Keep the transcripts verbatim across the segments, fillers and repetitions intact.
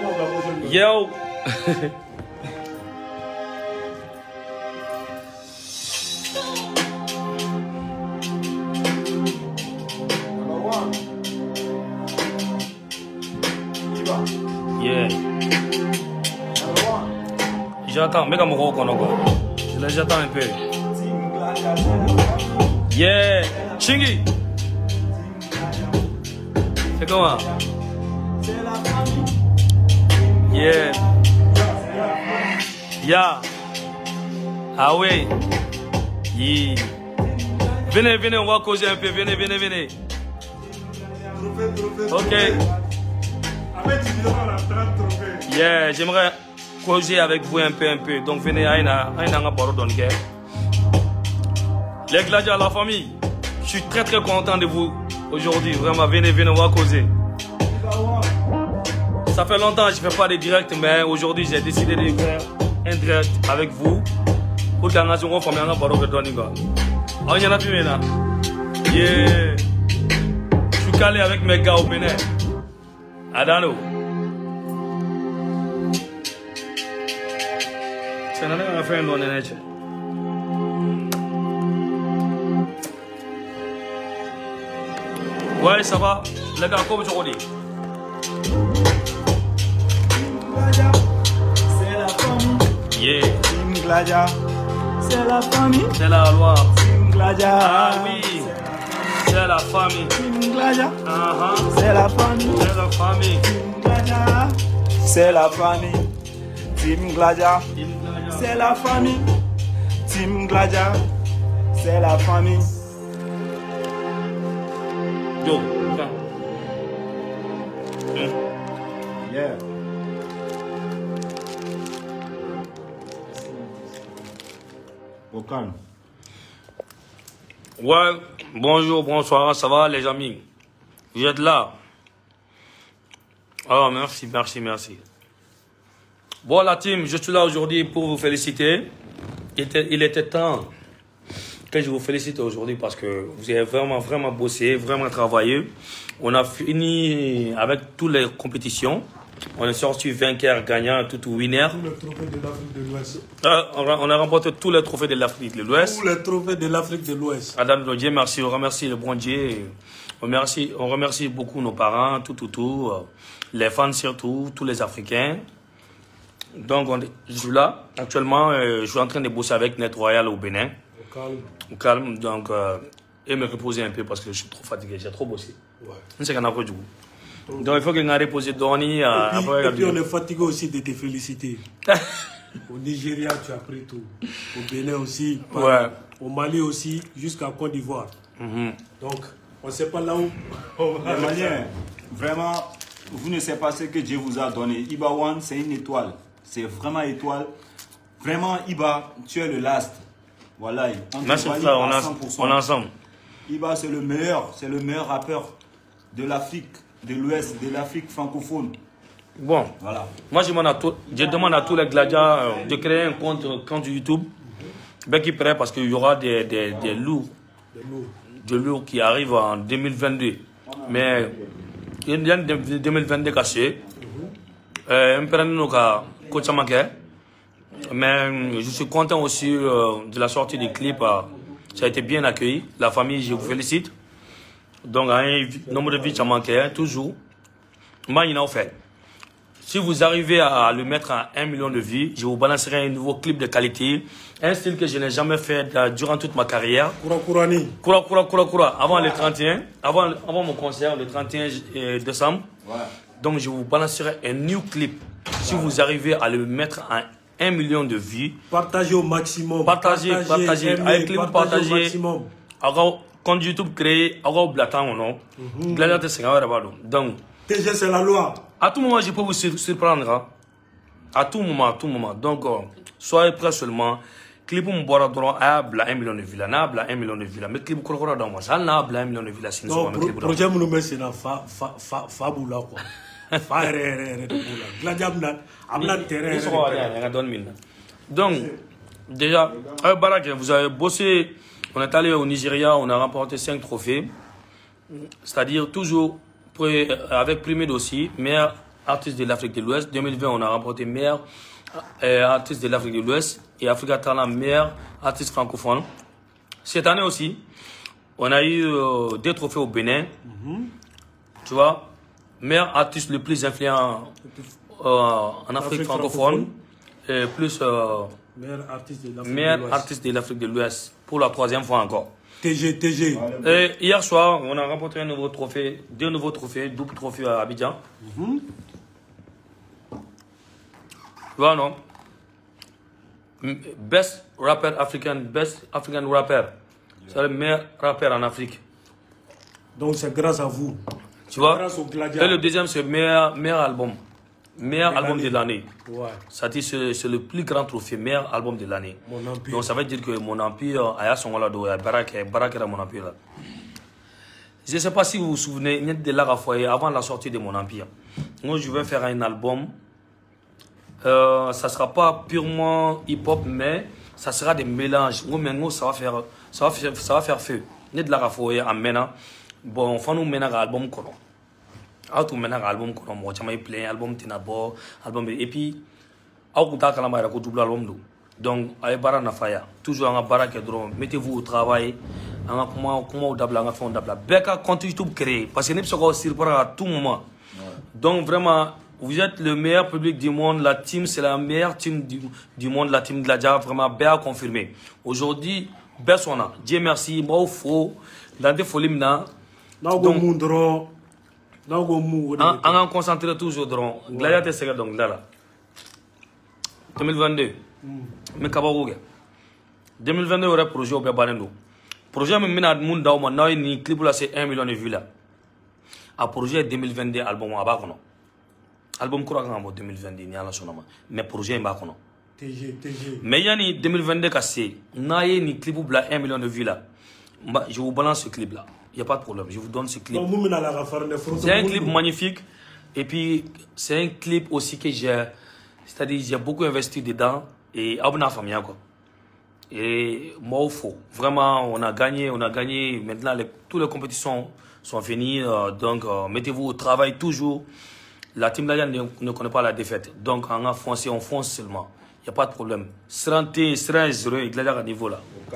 Yo. Yeah. J'attends, mais comme on quoi. J'attends un peu. Yeah. Chingy. C'est comment? Yeah. Yeah. Ah oui. Yeah. Venez, venez, on va causer un peu. Venez, venez, venez. Ok. Yeah, j'aimerais causer avec vous un peu, un peu. Donc venez, aïna, aïna, nga baro don ke. Les gladiateurs, la famille, je suis très très content de vous aujourd'hui. Vraiment, venez, venez, on va causer. Ça fait longtemps que je ne fais pas de direct, mais aujourd'hui j'ai décidé de faire un direct avec vous pour que nous ayons fait un baro de Doninga. On y en a plus maintenant. Yeah. Je suis calé avec mes gars au Bénin. Adano. C'est un fait un don de ouais, ça va. Les gars, comme aujourd'hui. C'est la famille. Yeah. Team Gladia. C'est la famille. C'est la loi. Team Gladia. Ah oui. C'est la famille. Team Gladia. Uh -huh. C'est la famille. C'est la famille. Team Gladia. C'est la famille. Team Gladia. C'est la famille. Team Gladia. C'est la famille. Yo. Yeah. Au calme. Ouais, bonjour, bonsoir, ça va les amis? Vous êtes là? Oh, merci, merci, merci. Bon, la team, je suis là aujourd'hui pour vous féliciter. Il était, il était temps que je vous félicite aujourd'hui parce que vous avez vraiment, vraiment bossé, vraiment travaillé. On a fini avec toutes les compétitions. On est sorti vainqueur, gagnant, tout winner. Tous les trophées de l'Afrique de l'Ouest. Euh, on, a, on a remporté tous les trophées de l'Afrique de l'Ouest. Tous les trophées de l'Afrique de l'Ouest. Adam Dieu, merci. On remercie le bon Dieu. On remercie, on remercie beaucoup nos parents, tout, tout, tout. Les fans surtout, tous les Africains. Donc, on, je suis là. Actuellement, euh, je suis en train de bosser avec Net Royal au Bénin. Au calme. Au calme. Donc, euh, et me reposer un peu parce que je suis trop fatigué. J'ai trop bossé. Ouais. C'est qu'on a du coup. Donc, il faut que je repose Donny. Euh, et puis, après, et puis on est fatigué aussi de te féliciter. Au Nigeria, tu as pris tout. Au Bénin aussi. Ouais. Au Mali aussi, jusqu'à Côte d'Ivoire. Mm-hmm. Donc, on ne sait pas là où. Les Maliens, vraiment, vous ne savez pas ce que Dieu vous a donné. Iba One, c'est une étoile. C'est vraiment étoile. Vraiment, Iba, tu es le last. Voilà. On Merci, frère, on, a, on est ensemble. Iba, c'est le meilleur. C'est le meilleur rappeur de l'Afrique, de l'Ouest, de l'Afrique francophone. Bon, voilà. Moi, je demande à, tout, je demande à tous les gladiateurs euh, de créer un compte, compte YouTube. Ben qui prêt parce qu'il y aura des, des, des lourds. Des lourds. Des lourds qui arrivent en deux mille vingt-deux. Mais il y a deux mille vingt-deux caché. Un peu de coach mais je suis content aussi euh, de la sortie du clip. Euh, ça a été bien accueilli. La famille, je vous félicite. Donc, un nombre de vies, ça manquait toujours. Moi, il en fait. Si vous arrivez à le mettre à un million de vues, je vous balancerai un nouveau clip de qualité. Un style que je n'ai jamais fait durant toute ma carrière. Koura Kourani. Koura, koura, koura, koura. Avant le trente et un, avant, avant mon concert, le trente et un décembre. Ouais. Donc, je vous balancerai un new clip. Si vous arrivez à le mettre à un million de vues. Partagez au maximum. Partagez, partagez. partagez. Aimez, avec clip, partagez partagez. au maximum. Alors, quand YouTube crée, alors, blatant ou non. Gladiateur, c'est un peu donc. T G, c'est la loi. À tout moment, je peux vous surprendre. Hein? À tout moment, à tout moment. Donc, euh, soyez prêts seulement. Clip où boira droit à un million de vues. Là, un million de vues. Là, mais clip où dans moi, ça n'a un million de vues. Là, non, pro projet nous met c'est dans fa fa fa fabula quoi. Fa re re re de boula. Gladiable, amna terrain. Donc, déjà, avec Barak, vous avez bossé. On est allé au Nigeria, on a remporté cinq trophées. C'est-à-dire toujours avec premier dossier, mais artiste de l'Afrique de l'Ouest. deux mille vingt, on a remporté meilleur euh, artiste de l'Afrique de l'Ouest et Africa Talent meilleur artiste francophone. Cette année aussi, on a eu euh, deux trophées au Bénin. Mm-hmm. Tu vois, meilleur artiste le plus influent euh, en Afrique, Afrique francophone, francophone et plus euh, meilleur artiste de l'Afrique meilleur de l'Ouest. artiste de l'Afrique de l'Ouest pour la troisième fois encore. T G, T G. Et hier soir, on a remporté un nouveau trophée, deux nouveaux trophées, double trophée à Abidjan. Mm-hmm. Tu vois, non? Best rapper africain, best African rapper. C'est le meilleur rappeur en Afrique. Donc c'est grâce à vous. Tu vois? Et le deuxième, c'est meilleur, meilleur album. Meilleur album de l'année. Ouais. Ça dit c'est le plus grand trophée, meilleur album de l'année. Donc ça veut dire que mon empire a son lado, a Barak, Barak est mon empire là. Je ne sais pas si vous vous souvenez, de la foyer avant la sortie de mon empire. Moi je vais faire un album. Euh, ça ne sera pas purement hip-hop, mais ça sera des mélanges. Moi maintenant ça va faire, ça va faire, ça va faire feu. De la foyer en maintenant. Bon, enfin nous menons un album quoi. Aw tu mena album kono mo chama play album tina bo album et puis aw ku ta kala mara ko double album do donc ay bara na faya toujours en bara ke dron mettez-vous au travail en comment comment double en fond double beka compte YouTube créé parce que ne peut pas surprendre à tout moment. Donc vraiment vous êtes le meilleur public du monde, la team c'est la meilleure team du, du monde, la team de la Dia vraiment bien confirmé. Aujourd'hui Bessona, Dieu merci, moi faux dans des folies na donc on a concentré toujours dans Gladiateur c'est donc là deux mille vingt-deux mais kabarouge deux mille vingt-deux aurait projet au Bébalendo projet mais mina monde daw man nay ni clip là c'est un million de vues là à projet deux mille vingt-deux album aba kono album kura kan deux mille vingt-deux ni ala sonoma mais projet ba kono T G T G mais yani deux mille vingt-deux cassé naye ni clip là un million de vues là je vous balance ce clip là. Il n'y a pas de problème, je vous donne ce clip. C'est un clip magnifique. Et puis, c'est un clip aussi que j'ai... C'est-à-dire, j'ai beaucoup investi dedans. Et abna famille quoi. Et moi, il faut. Vraiment, on a gagné. On a gagné. Maintenant, les, toutes les compétitions sont finies. Euh, donc, euh, mettez-vous au travail toujours. La team Ladia ne, ne connaît pas la défaite. Donc, on a foncé, on fonce seulement. Il n'y a pas de problème. Sranté, serein, zéro, il y a un niveau là.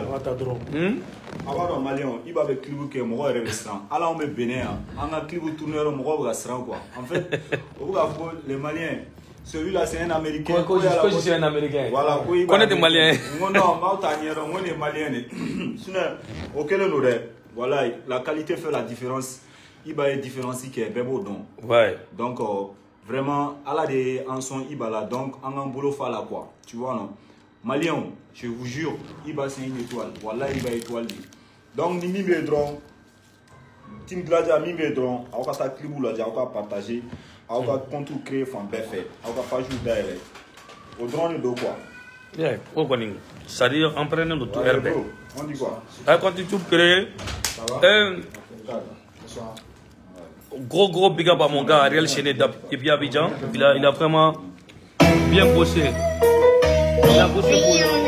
Avant Malion, il va avec clip que moi restaurant. Alors on me bénit. On a clip tourneur moi restaurant quoi. En fait, les Maliens, celui-là c'est un Américain. Quoi je suis un Américain. Voilà, on est des Maliens. Non non, moi on est Maliens. Sinon, auquel on aurait. Voilà, la qualité fait la différence. Il va y différencier qui est bébé donc. Ouais. Donc vraiment, à la de en son Ibala, donc en un boulot fa la quoi. Tu vois non? Malien, je vous jure, Iba c'est une étoile. Voilà, Iba étoile. Donc, ni mi drone, Team Gladia mi drone, on va ta clip là, on va partager, on va contrôler créer fan fait, on va pas jouer derrière. Au drone de quoi? Yeah, au connaît. C'est-à-dire en prenant le tout R B. On dit quoi? Quand tu crées, gros gros big up à mon gars Ariel Chené depuis Abidjan. Il a, il a vraiment bien bossé. Il a bossé pour...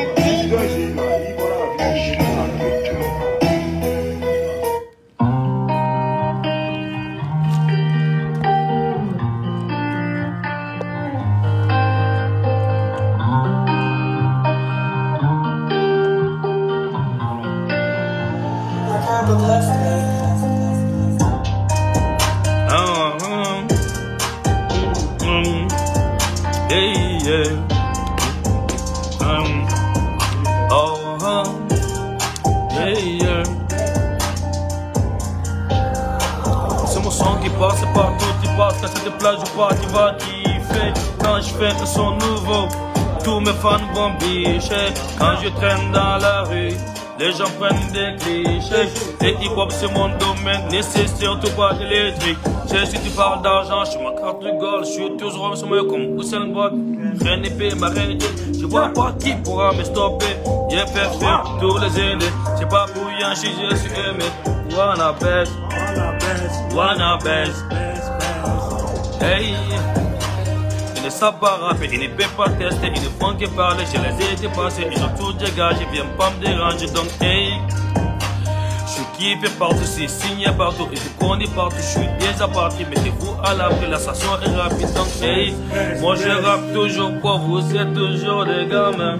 Un son nouveau, tous mes fans vont bicher. Quand je traîne dans la rue, les gens prennent des clichés. Et hip-hop c'est mon domaine, nécessaire tout pas d'électrique. Si tu parles d'argent, je suis ma carte de gold. Je suis toujours sur moi comme Usain Bolt. Rien n'est payé, ma réalité. Je vois pas qui pourra me stopper. J'ai fait faire tous les aînés. C'est pas pour rien si je suis aimé. Wanna best, wanna best. Hey. Ils ne savent pas rapper, ils ne peuvent pas tester, ils ne font que parler, je les ai dépassés, ils ont tout dégagé, viens pas me déranger, donc hey, je suis Kiffé partout, c'est signé partout. Et je connais partout, je suis déjà parti. Mettez-vous à l'abri, la station est rapide. Donc, hey, moi je rappe toujours quoi, vous êtes toujours des gamins.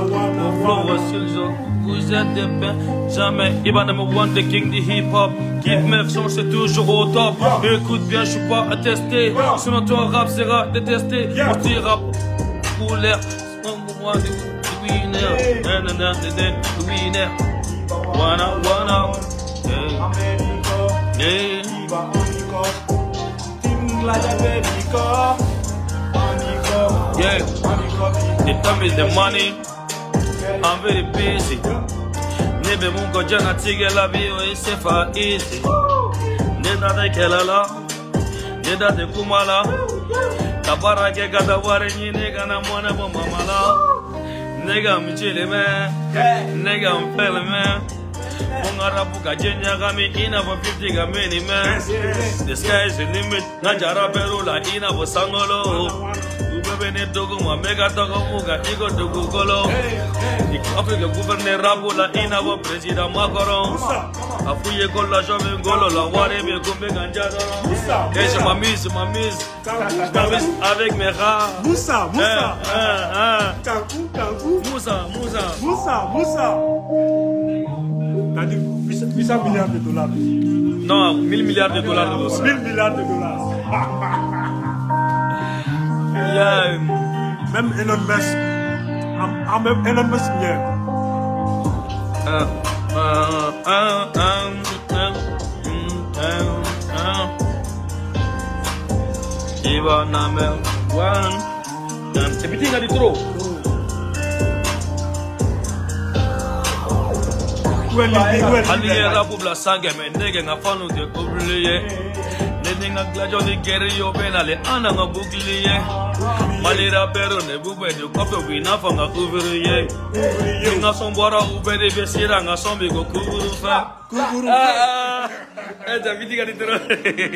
Vous êtes des pains, jamais. Iba number one, the king, the hip hop. Keep mes sons, c'est toujours au top. Écoute bien, je suis pas attesté. Sinon, ton rap sera détesté. On dit rap pour l'air. Winner, winner. Wanna, wanna, yeah, yeah. Yeah, the time is the money. I'm very busy. Nebe mungo jana tige la bio e sefa easy. Neda de kelala, neda de kumala. Tabara ke gada ware ni nega na mwana bo mamala. Nega mchile me, nega mpele me. Mongara buka jenya kami ina for fifty kameni me. The sky is the limit. Najara perula ina for sangolo. Ubebe dogo ma mega dogo muga igo dogo golo. Afrika gouverneur rabola ina for president Macron. Afuye gola jove golo la ware me gombe ganjado. Et je m'amuse, je m'amuse. Je m'amuse avec mes rats. Moussa, Moussa. Kankou, Kankou. Moussa, Moussa. Moussa, Moussa. T'as dit huit cents milliards de dollars. Non, mille milliards de dollars de dollars. mille milliards de dollars. Yeah. Même Elon Musk. Ah, même Elon Musk vient. Uh, uh, uh, um, um, um, um. Iba number one. C'est petit, il a dit trop. Aliye rapu bla sangue me nege nga fanu de oublié. Nene nga gladio de guerre yo benale ana nga bouclier. Malira pero ne bube de kope wina fa nga ouvrier. Nga sombora ube de besira nga sombi go kuguru fa. Kuguru fa. Eh David il a dit trop.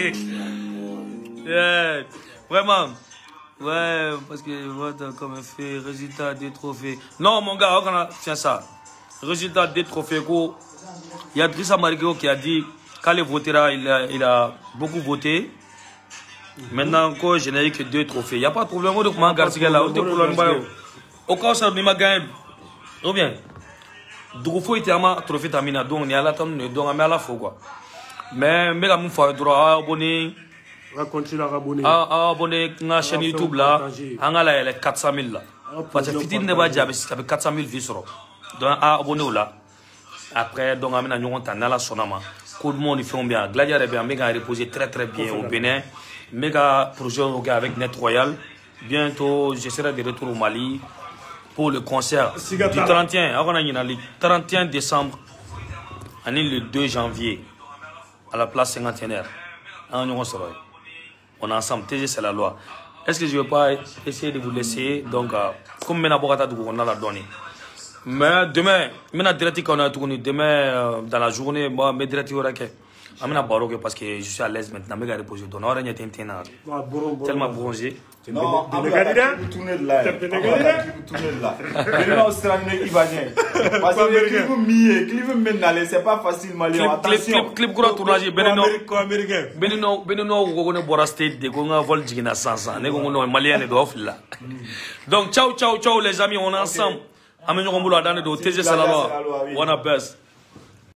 Yeah. Vraiment. Ouais, parce que voilà comme un fait résultat des trophées. Non mon gars, on a tiens ça. Résultat des trophées, il y a Drissa Marigo qui a dit quand il votera, il a, il a beaucoup voté. Maintenant, encore, je n'ai que deux trophées. Il n'y a pas de problème. Au cas où ça m'a gagné, ou bien, Droufo était un trophée tamina, donc il y a la table, donc on a la fois quoi. Mais, mais la fois droit à abonner. On va continuer à abonner. À abonner à la chaîne YouTube là, on a les quatre cent mille là. Parce que Fitine ne va pas avec quatre cent mille vues sur. Donc, abonnez-vous là. Après, donc, on a mis la sonama. Tout le monde fait bien. Gladia Rebé, méga reposé très très bien au Bénin. Méga projet avec Net Royal. Bientôt, je serai de retour au Mali pour le concert du trente et un. On a le trente et un décembre, le deux janvier, à la place cinquantenaire. On est ensemble. T G, c'est la loi. Est-ce que je ne vais pas essayer de vous laisser? Donc, comme Mena Bogata, on a la donnée. Mais demain, maintenant direct qu'on a tourné demain euh, dans la journée, moi mes direct au raquet. Amena baroque parce que je suis à l'aise maintenant, me garder reposer. Donc on a été tellement bronzé. Non, on va tourner de là. On va tourner de là. Maintenant on sera né Ivoirien. Parce que le clip mié, clip maintenant c'est pas facile malien. Attention. Clip clip gros tournage benino. Benino benino on est boire state de qu'on a vol digina sans ne qu'on malien de off là. Donc ciao ciao ciao les amis, on est ensemble. Amen, on va aller dans le T G Salalo. One of best.